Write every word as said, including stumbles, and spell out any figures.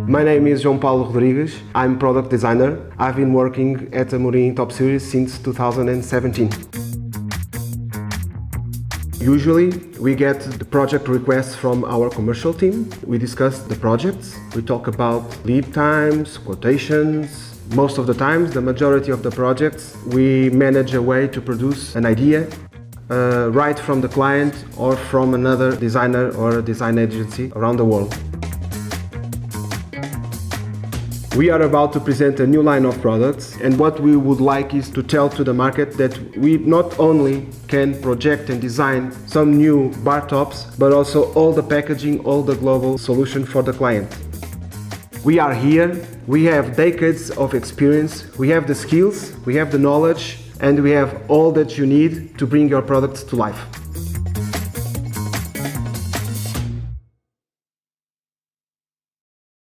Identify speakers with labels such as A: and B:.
A: My name is João Paulo Rodrigues. I'm product designer. I've been working at Amorim Top Series since two thousand seventeen. Usually, we get the project requests from our commercial team. We discuss the projects. We talk about lead times, quotations. Most of the times, the majority of the projects, we manage a way to produce an idea uh, right from the client or from another designer or a design agency around the world. We are about to present a new line of products, and what we would like is to tell to the market that we not only can project and design some new bar tops, but also all the packaging, all the global solution for the client. We are here, we have decades of experience, we have the skills, we have the knowledge, and we have all that you need to bring your products to life.